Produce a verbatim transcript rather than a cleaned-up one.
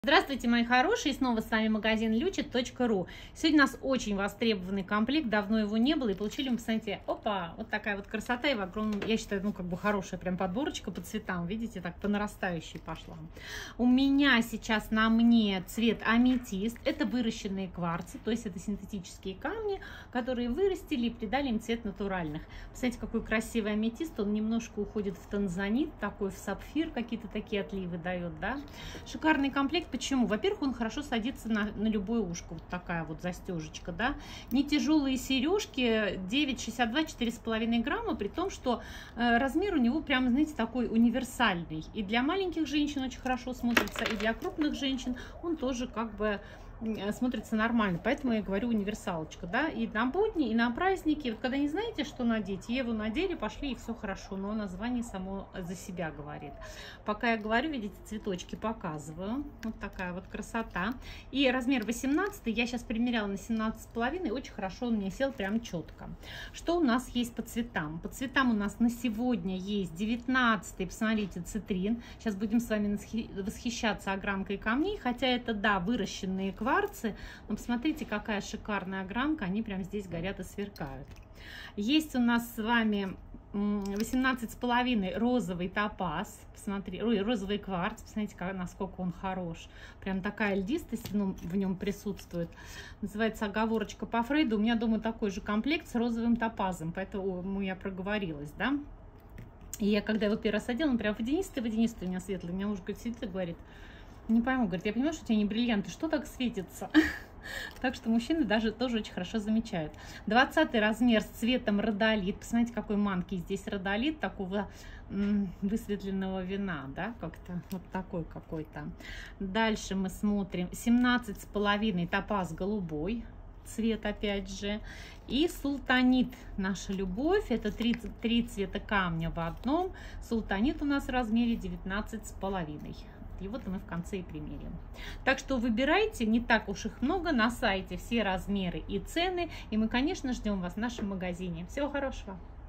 Здравствуйте, мои хорошие, снова с вами магазин лючит точка ру. Сегодня у нас очень востребованный комплект, давно его не было, и получили мы, посмотрите, опа, вот такая вот красота, и в огромном, я считаю, ну как бы хорошая прям подборочка по цветам, видите, так по нарастающей пошла. У меня сейчас на мне цвет аметист, это выращенные кварцы, то есть это синтетические камни, которые вырастили и придали им цвет натуральных. Посмотрите, какой красивый аметист, он немножко уходит в танзанит, такой в сапфир, какие-то такие отливы дает, да. Шикарный комплект. Почему? Во-первых, он хорошо садится на, на любое ушко. Вот такая вот застежечка, да. Не тяжелые сережки, девять шестьдесят два, четыре с половиной грамма, при том, что э, размер у него прям, знаете, такой универсальный. И для маленьких женщин очень хорошо смотрится, и для крупных женщин он тоже как бы смотрится нормально, поэтому я говорю универсалочка, да, и на будни, и на праздники, вот когда не знаете, что надеть, Еву надели, пошли, и все хорошо, но название само за себя говорит. Пока я говорю, видите, цветочки показываю, вот такая вот красота, и размер восемнадцать, я сейчас примеряла на семнадцать с половиной, очень хорошо он мне сел прям четко. Что у нас есть по цветам? По цветам у нас на сегодня есть девятнадцатый, посмотрите, цитрин, сейчас будем с вами восхищаться огранкой камней, хотя это, да, выращенные кварцы. Но посмотрите, какая шикарная огранка, они прям здесь горят и сверкают. Есть у нас с вами восемнадцать с половиной розовый топаз, посмотри, розовый кварц, посмотрите, как, насколько он хорош, прям такая льдистость ну, в нем присутствует. Называется оговорочка по Фрейду. У меня дома такой же комплект с розовым топазом, поэтому я проговорилась, да. И я когда его первый раз одела, он прям водянистый, водянистый у меня светлый, у меня муж говорит, сидит и говорит: не пойму, говорит, я понимаю, что у тебя не бриллианты, что так светится? Так что мужчины даже тоже очень хорошо замечают. двадцатый размер с цветом родолит. Посмотрите, какой манки здесь родолит, такого высветленного вина, да, как-то вот такой какой-то. Дальше мы смотрим семнадцать с половиной топаз голубой цвет, опять же, и султанит, наша любовь, это три, три цвета камня в одном. Султанит у нас в размере девятнадцать с половиной. И вот мы в конце и примерим. Так что выбирайте, не так уж их много, на сайте все размеры и цены. И мы, конечно, ждем вас в нашем магазине. Всего хорошего!